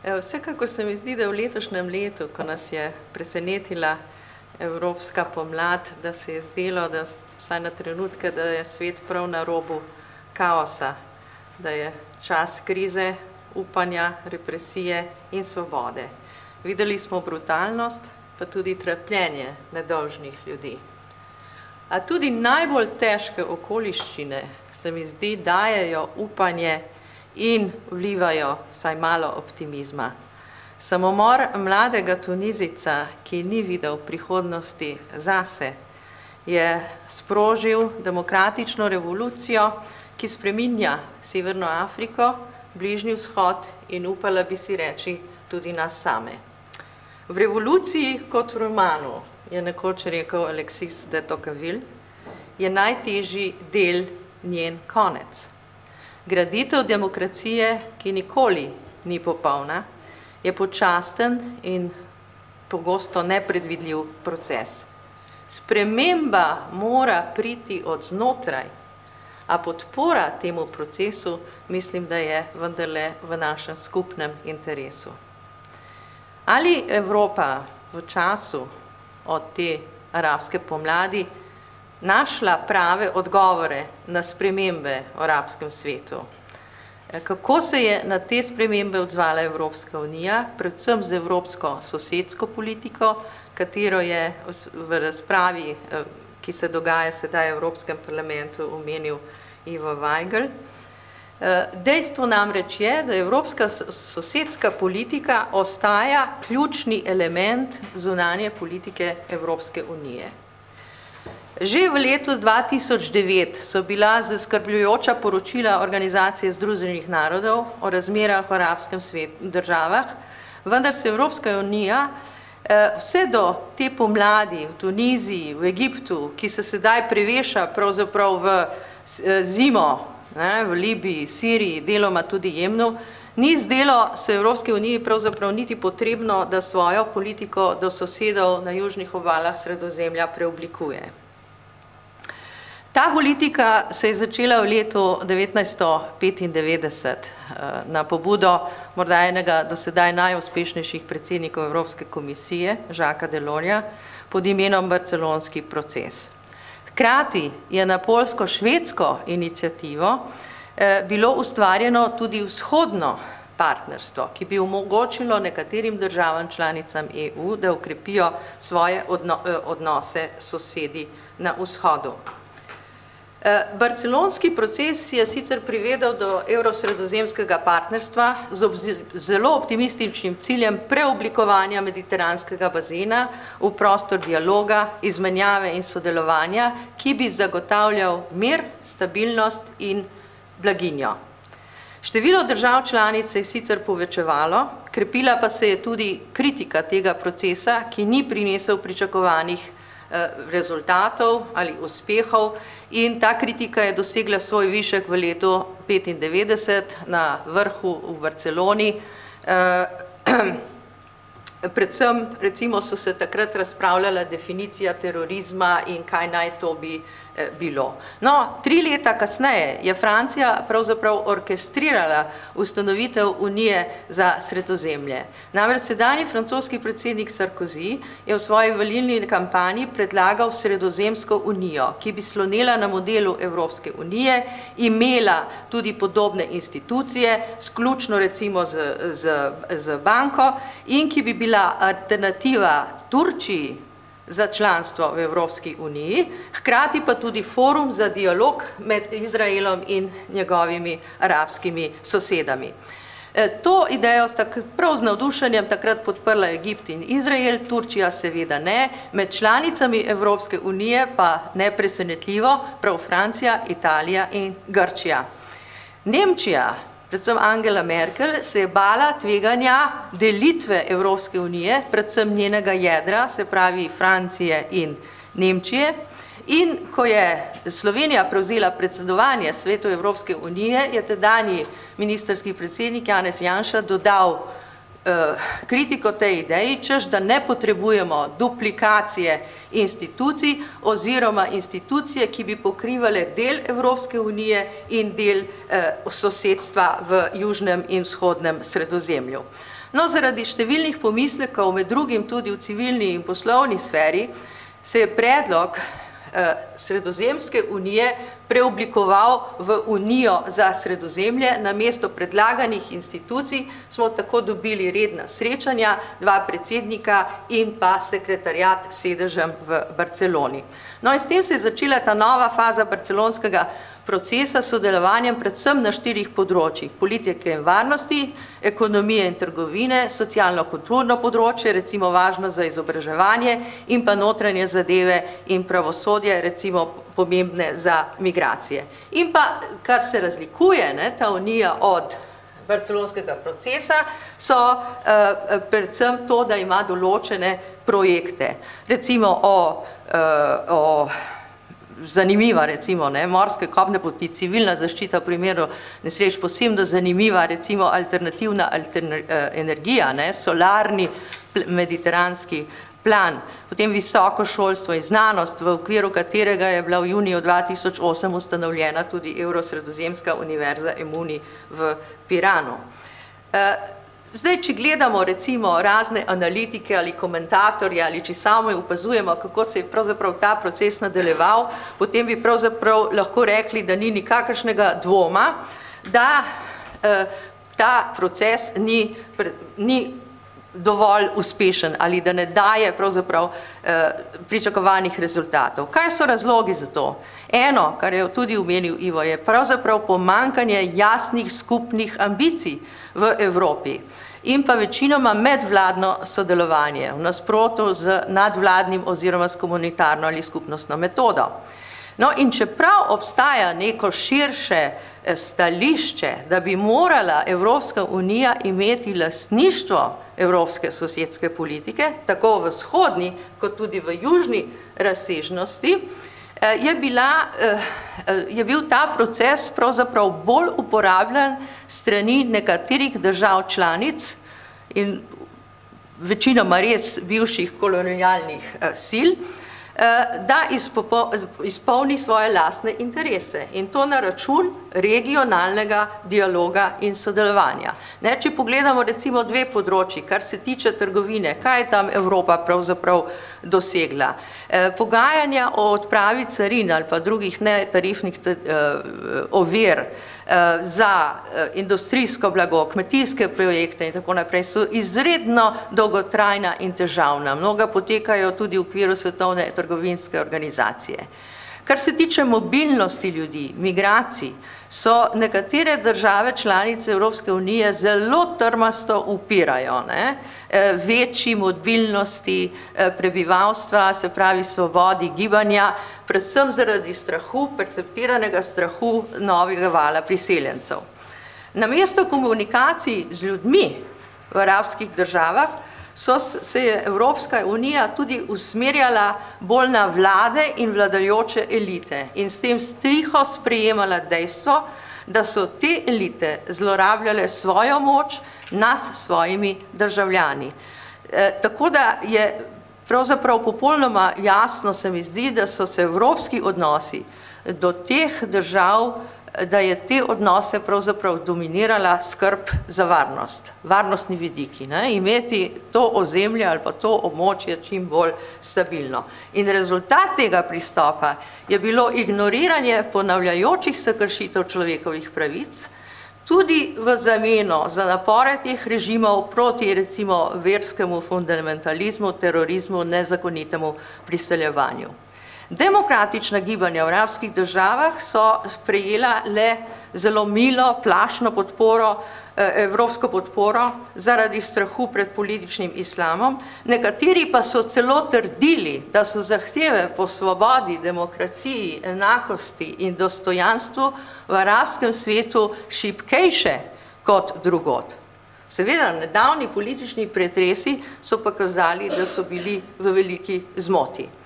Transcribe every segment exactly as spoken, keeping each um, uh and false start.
Vsekakor se mi zdi, da v letošnjem letu, ko nas je presenetila evropska pomlad, da se je zdelo, da vsaj na trenutke, da je svet prav na robu kaosa, da je čas krize, upanja, represije in svobode. Videli smo brutalnost, pa tudi trpljenje nedolžnih ljudi. A tudi najbolj težke okoliščine, se mi zdi, dajejo upanje in vlivajo vsaj malo optimizma. Samomor mladega Tunizijca, ki ni videl prihodnosti zase, je sprožil demokratično revolucijo, ki spreminja Severno Afriko, Bližnji vzhod in upala bi si reči tudi nas same. V revoluciji kot v romanu, je nekoč rekel Alexis de Tocqueville, je najtežji del njen konec. Graditev demokracije, ki nikoli ni popolna, je počasten in pogosto nepredvidljiv proces. Sprememba mora priti od znotraj, a podpora temu procesu mislim, da je vendarle v našem skupnem interesu. Ali Evropa v času od te arabske pomladi našla prave odgovore na spremembe v arabskem svetu? Kako se je na te spremembe odzvala Evropska unija, predvsem z evropsko sosedsko politiko, katero je v razpravi, ki se dogaja sedaj v Evropskem parlamentu, omenil Ivo Vajgl. Dejstvo namreč je, da evropska sosedska politika ostaja ključni element zunanje politike Evropske unije. Že v letu dva tisoč devet so bila zaskrbljujoča poročila Organizacije združenih narodov o razmerah v arabskem svetu državah, vendar se Evropska unija vse do te pomladi v Tuniziji, v Egiptu, ki se sedaj preveša pravzaprav v zimo, ne, v Libiji, Siriji, deloma tudi Jemnu, ni zdelo se Evropske unije pravzaprav niti potrebno, da svojo politiko do sosedov na južnih obalah Sredozemlja preoblikuje. Ta politika se je začela v letu devetnajststo petindevetdeset na pobudo morda enega do sedaj najuspešnejših predsednikov Evropske komisije, Jacquesa Delorsja, pod imenom Barcelonski proces. Hkrati je na poljsko-švedsko inicijativo bilo ustvarjeno tudi vzhodno partnerstvo, ki bi omogočilo nekaterim državam članicam E U, da okrepijo svoje odnose s sosedi na vzhodu. Barcelonski proces je sicer privedel do evrosredozemskega partnerstva z zelo optimističnim ciljem preoblikovanja mediteranskega bazena v prostor dialoga, izmenjave in sodelovanja, ki bi zagotavljal mir, stabilnost in blaginjo. Število držav članic se je sicer povečevalo, krepila pa se je tudi kritika tega procesa, ki ni prinesel pričakovanih rezultatov ali uspehov, in ta kritika je dosegla svoj višek v letu petindevetdeset na vrhu v Barceloni. Predvsem, recimo, so se takrat razpravljala definicija terorizma in kaj naj to bi bilo. No, tri leta kasneje je Francija pravzaprav orkestrirala ustanovitev Unije za Sredozemlje. Namreč sedanji francoski predsednik Sarkozy je v svoji volilni kampanji predlagal Sredozemsko unijo, ki bi slonela na modelu Evropske unije, imela tudi podobne institucije, sključno recimo z, z, z banko, in ki bi bila alternativa Turčiji za članstvo v Evropski uniji, hkrati pa tudi forum za dialog med Izraelom in njegovimi arabskimi sosedami. To idejo sta prav z navdušenjem takrat podprla Egipt in Izrael, Turčija seveda ne, med članicami Evropske unije pa nepresenetljivo prav Francija, Italija in Grčija. Nemčija, predvsem Angela Merkel, se je bala tveganja delitve Evropske unije, predvsem njenega jedra, se pravi Francije in Nemčije. In ko je Slovenija prevzela predsedovanje Svetu Evropske unije, je tedanji ministrski predsednik Janez Janša dodal kritiko tej ideji, češ da ne potrebujemo duplikacije institucij oziroma institucije, ki bi pokrivale del Evropske unije in del sosedstva v južnem in vzhodnem Sredozemlju. No, zaradi številnih pomislekov, med drugim tudi v civilni in poslovni sferi, se je predlog Sredozemske unije preoblikoval v Unijo za Sredozemlje. Namesto predlaganih institucij smo tako dobili redna srečanja, dva predsednika in pa sekretariat s sedežem v Barceloni. No in s tem se je začela ta nova faza barcelonskega procesa s sodelovanjem predvsem na štirih področjih: politike in varnosti, ekonomije in trgovine, socialno-kulturno področje, recimo važno za izobraževanje, in pa notranje zadeve in pravosodje, recimo pomembne za migracije. In pa, kar se razlikuje, ne, ta unija od barcelonskega procesa, so uh, predvsem to, da ima določene projekte. Recimo o, uh, o zanimiva, recimo, ne, morske kopne poti, civilna zaščita v primeru nesreč, posebno zanimiva, recimo, alternativna alterna, uh, energija, ne, solarni mediteranski plan, potem visoko šolstvo in znanost, v okviru katerega je bila v juniju dva tisoč osem ustanovljena tudi Evrosredozemska univerza Emuni v Piranu. Zdaj, če gledamo recimo razne analitike ali komentatorje ali če samo opazujemo, kako se je pravzaprav ta proces nadaljeval, potem bi pravzaprav lahko rekli, da ni nikakršnega dvoma, da ta proces ni, ni dovolj uspešen ali da ne daje pravzaprav eh, pričakovanih rezultatov. Kaj so razlogi za to? Eno, kar je tudi omenil Ivo, je pravzaprav pomanjkanje jasnih skupnih ambicij v Evropi in pa večinoma medvladno sodelovanje v nasprotju z nadvladnim oziroma s komunitarno ali skupnostno metodo. No, in čeprav obstaja neko širše stališče, da bi morala Evropska unija imeti lastništvo evropske sosedske politike, tako v vzhodni kot tudi v južni razsežnosti, je, bila, je bil ta proces pravzaprav bolj uporabljen strani nekaterih držav članic in večinoma res bivših kolonialnih sil, da izpolni svoje lastne interese in to na račun regionalnega dialoga in sodelovanja. Ne, če pogledamo recimo dve področji, kar se tiče trgovine, kaj je tam Evropa pravzaprav dosegla? E, pogajanja o odpravi carin ali pa drugih netarifnih e, ovir e, za e, industrijsko blago, kmetijske projekte in tako naprej so izredno dolgotrajna in težavna. Mnoga potekajo tudi v okviru svetovne trgovinske organizacije. Kar se tiče mobilnosti ljudi, migracij, so nekatere države članice Evropske unije zelo trmasto upirajo, ne, večji mobilnosti prebivalstva, se pravi svobodi gibanja, predvsem zaradi strahu, perceptiranega strahu novega vala priseljencev. Namesto komunikacij z ljudmi v arabskih državah so se je Evropska unija tudi usmerjala bolj na vlade in vladajoče elite in s tem striho sprejemala dejstvo, da so te elite zlorabljale svojo moč nad svojimi državljani. E, tako da je pravzaprav popolnoma jasno, se mi zdi, da so se evropski odnosi do teh držav, da je te odnose pravzaprav dominirala skrb za varnost, varnostni vidiki, ne? Imeti to ozemlje ali pa to območje čim bolj stabilno. In rezultat tega pristopa je bilo ignoriranje ponavljajočih se kršitev človekovih pravic, tudi v zameno za napore teh režimov proti recimo verskemu fundamentalizmu, terorizmu, nezakonitemu priseljevanju. Demokratična gibanja v arabskih državah so prejela le zelo milo, plašno podporo, evropsko podporo zaradi strahu pred političnim islamom, nekateri pa so celo trdili, da so zahteve po svobodi, demokraciji, enakosti in dostojanstvu v arabskem svetu šibkejše kot drugod. Seveda, nedavni politični pretresi so pokazali, da so bili v veliki zmoti.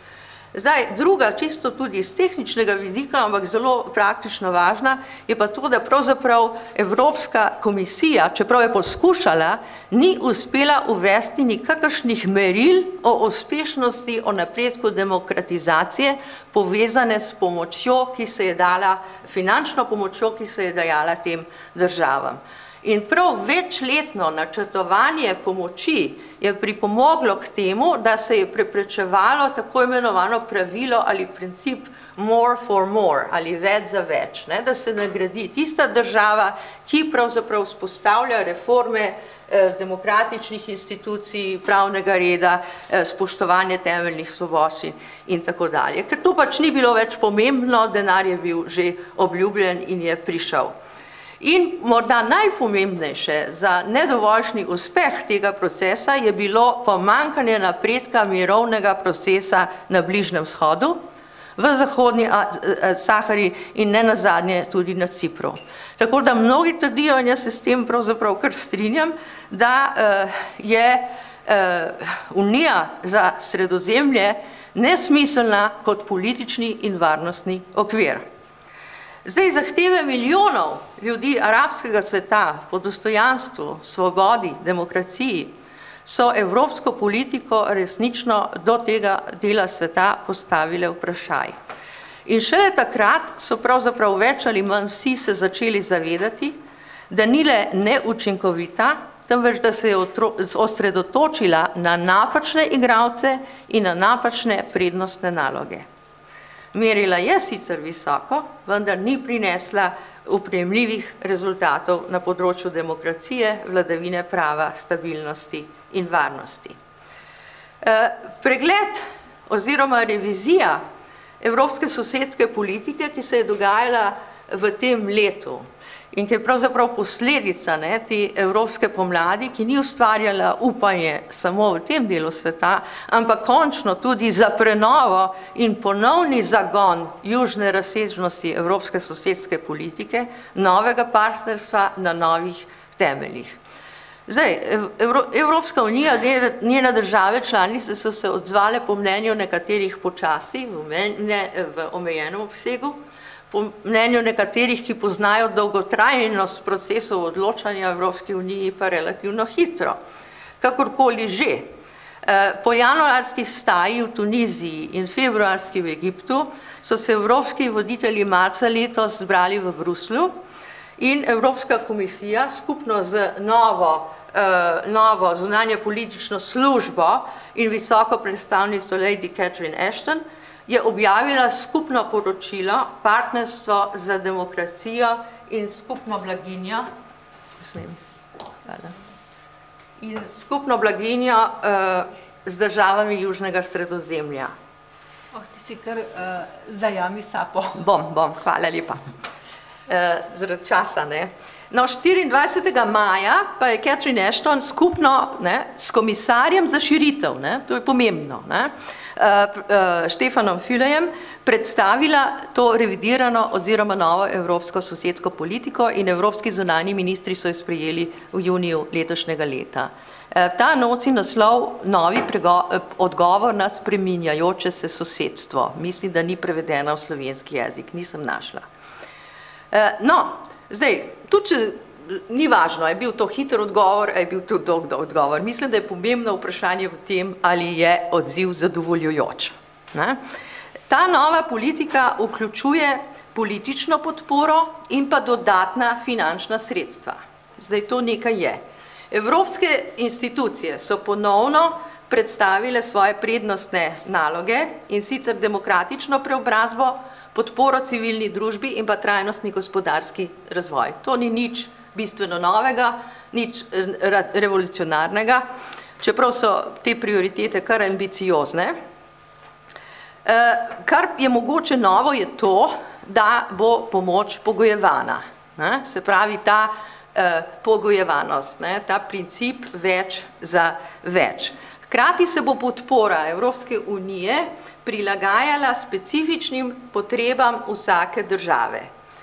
Zdaj, druga, čisto tudi iz tehničnega vidika, ampak zelo praktično važna, je pa to, da pravzaprav Evropska komisija, čeprav je poskušala, ni uspela uvesti nikakršnih meril o uspešnosti, o napredku demokratizacije, povezane s pomočjo, ki se je dala, finančno pomočjo, ki se je dajala tem državam. In prav večletno načrtovanje pomoči je pripomoglo k temu, da se je preprečevalo tako imenovano pravilo ali princip more for more ali več za več, ne? Da se nagradi tista država, ki pravzaprav vzpostavlja reforme eh, demokratičnih institucij, pravnega reda, eh, spoštovanje temeljnih svoboščin in tako dalje. Ker to pač ni bilo več pomembno, denar je bil že obljubljen in je prišel. In morda najpomembnejše za nedovoljšnji uspeh tega procesa je bilo pomanjkanje napredka mirovnega procesa na Bližnjem vzhodu, v Zahodni Sahari in ne nazadnje tudi na Cipru. Tako da mnogi trdijo, in jaz se s tem pravzaprav kar strinjam, da je Unija za Sredozemlje nesmiselna kot politični in varnostni okvir. Zdaj, zahteve milijonov ljudi arabskega sveta po dostojanstvu, svobodi, demokraciji so evropsko politiko resnično do tega dela sveta postavile vprašaj. In šele takrat so pravzaprav več ali manj vsi se začeli zavedati, da ni le neučinkovita, temveč da se je osredotočila na napačne igralce in na napačne prednostne naloge. Merila je sicer visoko, vendar ni prinesla uprejemljivih rezultatov na področju demokracije, vladavine prava, stabilnosti in varnosti. Pregled oziroma revizija evropske sosedske politike, ki se je dogajala v tem letu in ki je pravzaprav posledica ne, te evropske pomladi, ki ni ustvarjala upanje samo v tem delu sveta, ampak končno tudi za prenovo in ponovni zagon južne razsežnosti evropske sosedske politike, novega partnerstva na novih temeljih. Zdaj, Evropska unija, njene države članice so se odzvale po mnenju nekaterih počasi, v omejenem obsegu, po mnenju nekaterih, ki poznajo dolgotrajnost procesov odločanja v Evropski uniji, pa relativno hitro. Kakorkoli že. Po januarski staji v Tuniziji in februarski v Egiptu so se evropski voditelji marca letos zbrali v Bruslju in Evropska komisija skupno z novo, novo zunanje politično službo in visoko predstavnico Lady Catherine Ashton je objavila skupno poročilo Partnerstvo za demokracijo in skupno blaginjo, in skupno blaginjo z državami Južnega Sredozemlja. Oh, ti si kar zajami sapo. Bom, bom, hvala lepa. Zaradi časa, ne. No, štiriindvajsetega maja pa je Catherine Ashton skupno ne, s komisarjem za širitev, ne, to je pomembno, ne, Štefanom Fülejem predstavila to revidirano oziroma novo evropsko sosedsko politiko in evropski zunanji ministri so jo sprejeli v juniju letošnjega leta. Ta nosi naslov Novi odgovor na spreminjajoče se sosedstvo. Mislim, da ni prevedena v slovenski jezik, nisem našla. No, zdaj, tudi če ni važno, je bil to hiter odgovor, je bil to dolg odgovor. Mislim, da je pomembno vprašanje v tem, ali je odziv zadovoljujoč. Ne? Ta nova politika vključuje politično podporo in pa dodatna finančna sredstva. Zdaj, to nekaj je. Evropske institucije so ponovno predstavile svoje prednostne naloge in sicer demokratično preobrazbo, podporo civilni družbi in pa trajnostni gospodarski razvoj. To ni nič bistveno novega, nič revolucionarnega, čeprav so te prioritete kar ambiciozne. Kar je mogoče novo je to, da bo pomoč pogojevana. Se pravi, ta pogojevanost, ta princip več za več. Hkrati se bo podpora Evropske unije prilagajala specifičnim potrebam vsake države.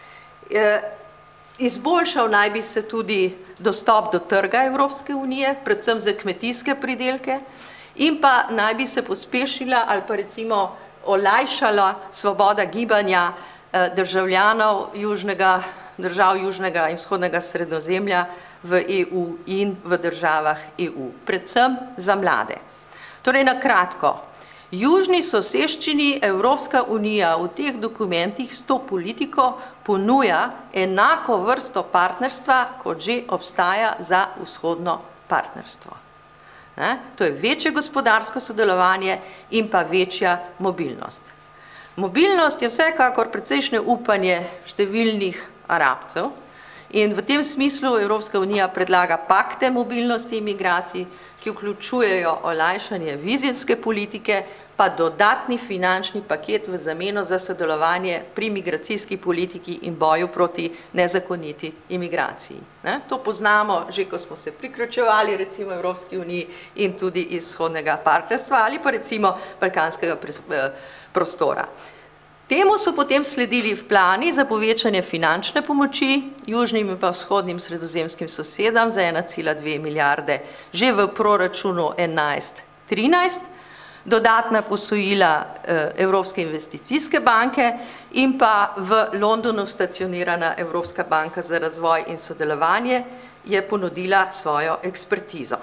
Izboljšal naj bi se tudi dostop do trga Evropske unije, predvsem za kmetijske pridelke, in pa naj bi se pospešila ali pa recimo olajšala svoboda gibanja državljanov južnega, držav južnega in vzhodnega sredozemlja v E U in v državah E U, predvsem za mlade. Torej, na kratko, južni soseščini Evropska unija v teh dokumentih s to politiko ponuja enako vrsto partnerstva, kot že obstaja za vzhodno partnerstvo. Ne? To je večje gospodarsko sodelovanje in pa večja mobilnost. Mobilnost je vsekakor precejšnje upanje številnih Arabcev in v tem smislu Evropska unija predlaga pakte mobilnosti in migracij, ki vključujejo olajšanje vizijske politike, pa dodatni finančni paket v zameno za sodelovanje pri migracijski politiki in boju proti nezakoniti imigraciji. Ne? To poznamo že, ko smo se priključevali recimo Evropski uniji in tudi iz vzhodnega partnerstva ali pa recimo balkanskega prostora. Temu so potem sledili plani za povečanje finančne pomoči južnim in pa vzhodnim sredozemskim sosedam za ena cela dve milijarde že v proračunu enajst trinajst, dodatna posojila Evropske investicijske banke in pa v Londonu stacionirana Evropska banka za razvoj in sodelovanje je ponudila svojo ekspertizo.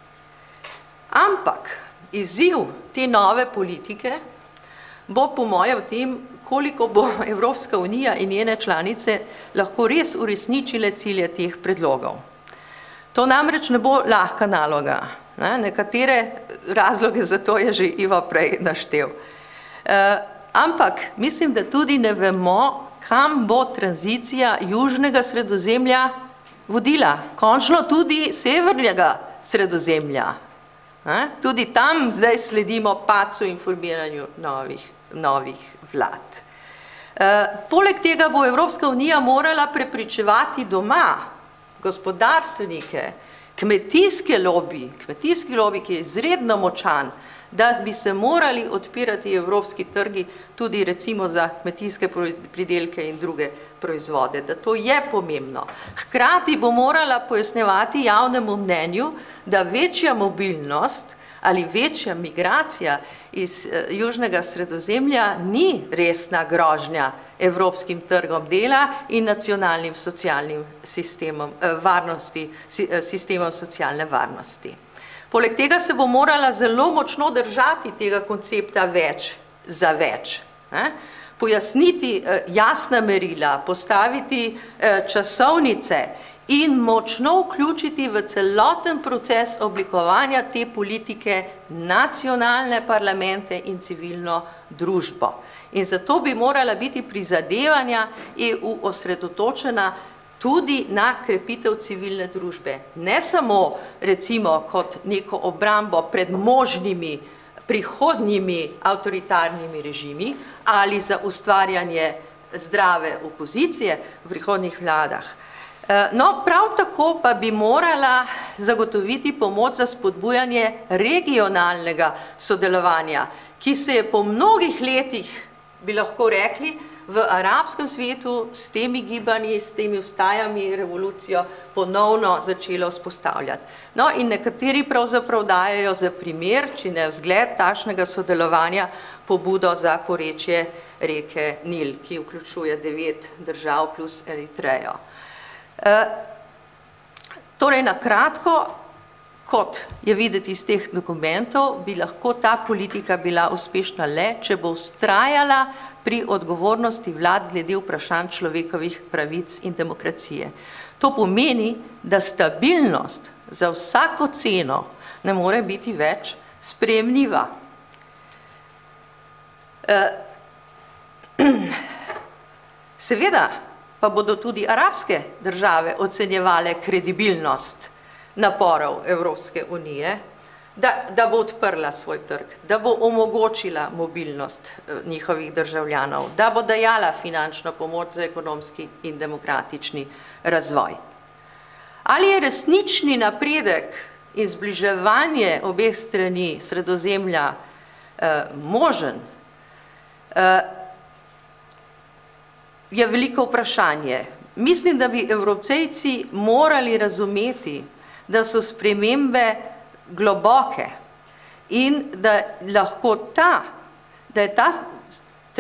Ampak izziv te nove politike bo po moje v tem, koliko bo Evropska unija in njene članice lahko res uresničile cilje teh predlogov. To namreč ne bo lahka naloga. Ne? Nekatere razloge za to je že Ivo prej naštel. E, ampak mislim, da tudi ne vemo, kam bo tranzicija južnega sredozemlja vodila. Končno tudi severnega sredozemlja. Ne? Tudi tam zdaj sledimo padcu informiranju novih, novih vlad. E, poleg tega bo Evropska unija morala prepričevati doma gospodarstvenike, kmetijski lobi, kmetijski lobi, ki je izredno močan, da bi se morali odpirati evropski trgi tudi recimo za kmetijske pridelke in druge proizvode, da to je pomembno. Hkrati bo morala pojasnjevati javnemu mnenju, da večja mobilnost ali večja migracija iz južnega sredozemlja ni resna grožnja evropskim trgom dela in nacionalnim socialnim sistemom varnosti, sistemom socialne varnosti. Poleg tega se bo morala zelo močno držati tega koncepta več za več. Ne? Pojasniti jasna merila, postaviti časovnice in močno vključiti v celoten proces oblikovanja te politike nacionalne parlamente in civilno družbo. In zato bi morala biti prizadevanja E U osredotočena tudi na krepitev civilne družbe. Ne samo recimo kot neko obrambo pred možnimi prihodnjimi avtoritarnimi režimi ali za ustvarjanje zdrave opozicije v prihodnjih vladah. No, prav tako pa bi morala zagotoviti pomoč za spodbujanje regionalnega sodelovanja, ki se je po mnogih letih, bi lahko rekli, v arabskem svetu s temi gibanji, s temi vstajami, revolucijo ponovno začelo vzpostavljati. No, in nekateri pravzaprav dajejo za primer, če ne vzgled takšnega sodelovanja, pobudo za porečje reke Nil, ki vključuje devet držav plus Eritrejo. E, torej, na kratko, kot je videti iz teh dokumentov, bi lahko ta politika bila uspešna le, če bo vztrajala pri odgovornosti vlad glede vprašanj človekovih pravic in demokracije. To pomeni, da stabilnost za vsako ceno ne more biti več sprejemljiva. E, seveda pa bodo tudi arabske države ocenjevale kredibilnost naporov Evropske unije, da, da bo odprla svoj trg, da bo omogočila mobilnost njihovih državljanov, da bo dajala finančno pomoč za ekonomski in demokratični razvoj. Ali je resnični napredek in zbliževanje obeh strani sredozemlja eh, možen, eh, je veliko vprašanje. Mislim, da bi Evropejci morali razumeti, da so spremembe globoke in da lahko ta, da je ta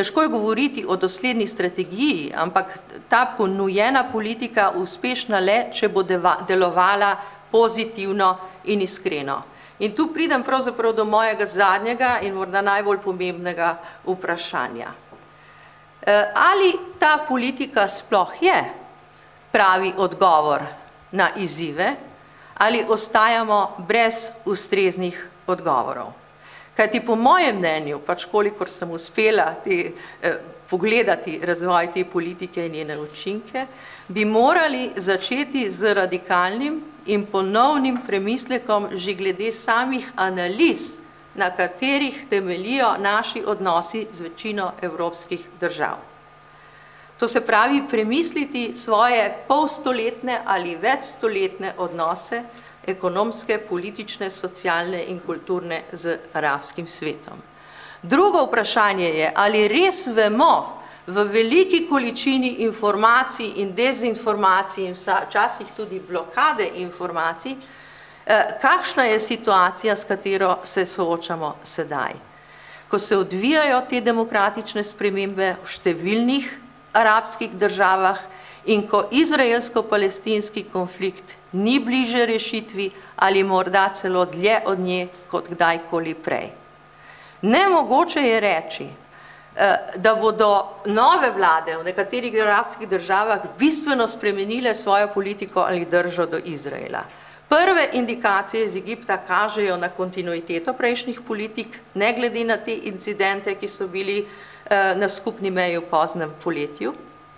težko je govoriti o dosledni strategiji, ampak ta ponujena politika uspešna le, če bo delovala pozitivno in iskreno. In tu pridem pravzaprav do mojega zadnjega in morda najbolj pomembnega vprašanja. Ali ta politika sploh je pravi odgovor na izzive, ali ostajamo brez ustreznih odgovorov? Kajti po mojem mnenju, pač kolikor sem uspela te, eh, pogledati razvoj te politike in njene učinke, bi morali začeti z radikalnim in ponovnim premislekom že glede samih analiz, na katerih temeljijo naši odnosi z večino evropskih držav. To se pravi premisliti svoje polstoletne ali večstoletne odnose, ekonomske, politične, socialne in kulturne z arabskim svetom. Drugo vprašanje je, ali res vemo v veliki količini informacij in dezinformacij in včasih tudi blokade informacij, kakšna je situacija, s katero se soočamo sedaj. Ko se odvijajo te demokratične spremembe v številnih arabskih državah in ko izraelsko-palestinski konflikt ni bliže rešitvi ali morda celo dlje od nje kot kdajkoli prej. Nemogoče je reči, da bodo nove vlade v nekaterih arabskih državah bistveno spremenile svojo politiko ali držo do Izraela. Prve indikacije iz Egipta kažejo na kontinuiteto prejšnjih politik, ne glede na te incidente, ki so bili na skupni meji v poznem poletju.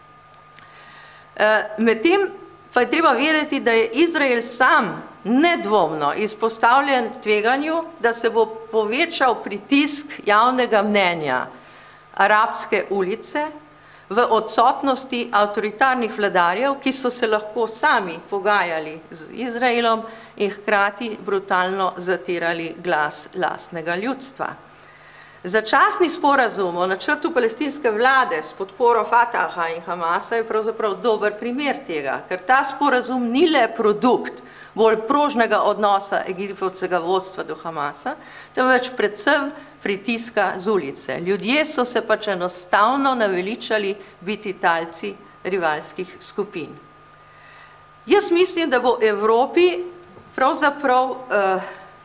Medtem pa je treba vedeti, da je Izrael sam nedvomno izpostavljen tveganju, da se bo povečal pritisk javnega mnenja arabske ulice v odsotnosti avtoritarnih vladarjev, ki so se lahko sami pogajali z Izraelom in hkrati brutalno zatirali glas lastnega ljudstva. Začasni sporazum o načrtu palestinske vlade s podporo Fataha in Hamasa je pravzaprav dober primer tega, ker ta sporazum ni le produkt bolj prožnega odnosa egiptovskega vodstva do Hamasa, temveč predvsem pritiska z ulice. Ljudje so se pač enostavno naveličali biti talci rivalskih skupin. Jaz mislim, da bo Evropi pravzaprav eh,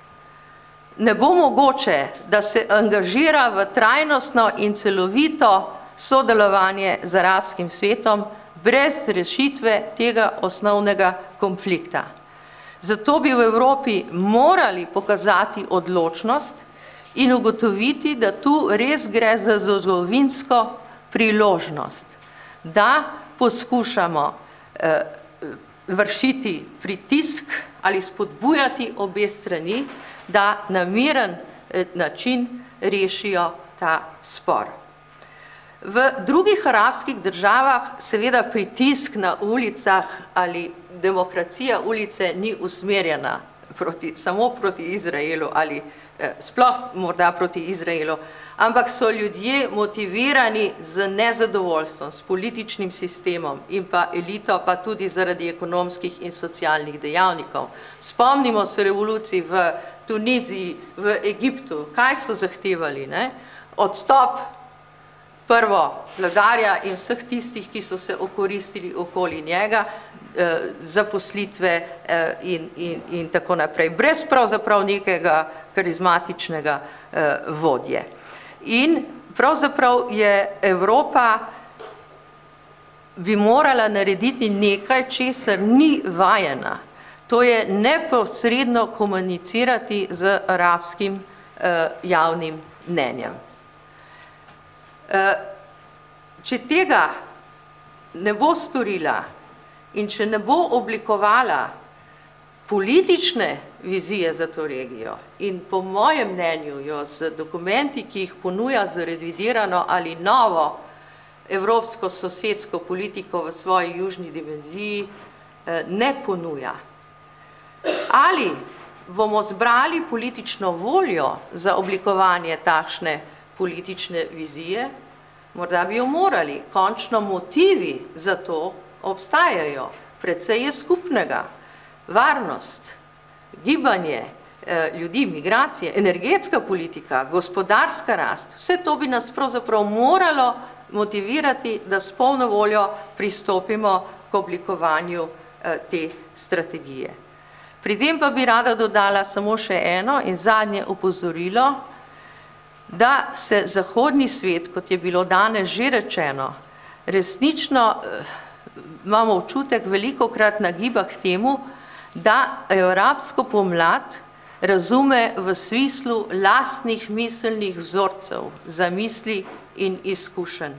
ne bo mogoče, da se angažira v trajnostno in celovito sodelovanje z arabskim svetom brez rešitve tega osnovnega konflikta. Zato bi v Evropi morali pokazati odločnost in ugotoviti, da tu res gre za zgodovinsko priložnost, da poskušamo eh, vršiti pritisk ali spodbujati obe strani, da na miren način rešijo ta spor. V drugih arabskih državah seveda pritisk na ulicah ali demokracija ulice ni usmerjena proti, samo proti Izraelu ali eh, sploh morda proti Izraelu, ampak so ljudje motivirani z nezadovoljstvom, s političnim sistemom in pa elito, pa tudi zaradi ekonomskih in socialnih dejavnikov. Spomnimo se revolucij v Tuniziji, v Egiptu, kaj so zahtevali, ne? Odstop prvo vladarja in vseh tistih, ki so se okoristili okoli njega, eh, zaposlitve eh, in, in, in tako naprej, brez pravzaprav nekega karizmatičnega eh, vodje. In pravzaprav je Evropa bi morala narediti nekaj, česar ni vajena. To je neposredno komunicirati z arabskim eh, javnim mnenjem. Eh, če tega ne bo storila in če ne bo oblikovala politične vizije za to regijo in po mojem mnenju jo z dokumenti, ki jih ponuja za revidirano ali novo evropsko sosedsko politiko v svoji južni dimenziji, eh, ne ponuja. Ali bomo zbrali politično voljo za oblikovanje takšne politične vizije, morda bi jo morali, končno motivi za to obstajajo, precej je skupnega, varnost, gibanje, ljudi, migracije, energetska politika, gospodarska rast, vse to bi nas pravzaprav moralo motivirati, da s polno voljo pristopimo k oblikovanju te strategije. Pri tem pa bi rada dodala samo še eno in zadnje opozorilo, da se zahodni svet, kot je bilo danes že rečeno, resnično imamo občutek velikokrat nagiba k temu, da arabsko pomlad razume v smislu lastnih miselnih vzorcev, zamisli in izkušenj.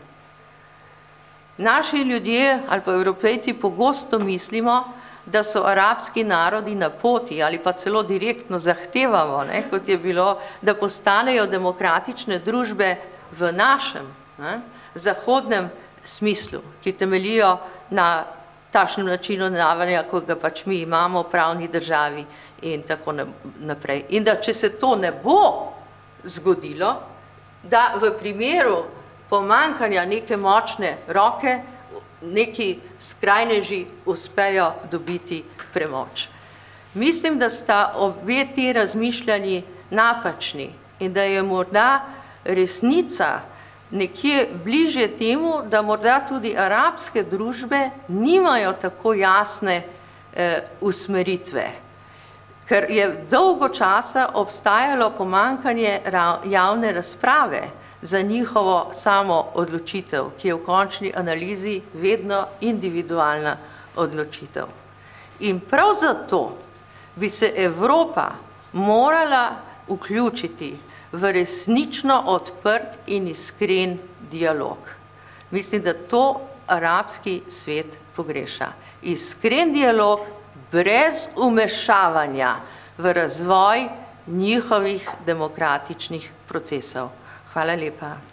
Naši ljudje ali pa Evropejci pogosto mislimo, da so arabski narodi na poti ali pa celo direktno zahtevamo, ne, kot je bilo, da postanejo demokratične družbe v našem, ne, zahodnem smislu, ki temeljijo na takšnem načinu navanja, kot ga pač mi imamo v pravni državi in tako naprej. In da če se to ne bo zgodilo, da v primeru pomanjkanja neke močne roke neki skrajneži uspejo dobiti premoč. Mislim, da sta obe ti razmišljanji napačni in da je morda resnica nekje bliže temu, da morda tudi arabske družbe nimajo tako jasne eh, usmeritve, ker je dolgo časa obstajalo pomanjkanje javne razprave za njihovo samo odločitev, ki je v končni analizi vedno individualna odločitev. In prav zato bi se Evropa morala vključiti v resnično odprt in iskren dialog. Mislim, da to arabski svet pogreša. Iskren dialog brez vmešavanja v razvoj njihovih demokratičnih procesov. Hvala lepa.